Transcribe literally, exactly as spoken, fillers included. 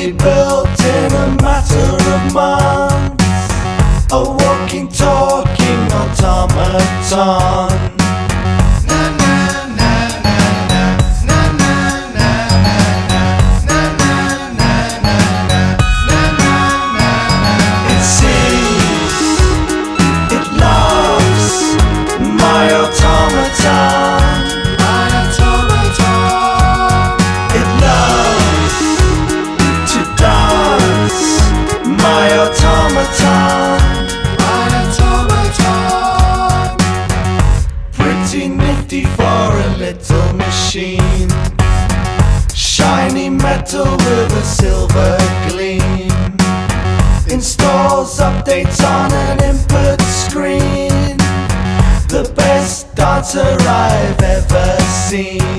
fully built in a matter of months, a walking, talking automaton. It sees, it loves my automaton. It loves to dance my automaton. Pretty nifty for a little machine, shiny metal with a silver gleam. Installs updates on an input screen, the best dancer I've ever seen.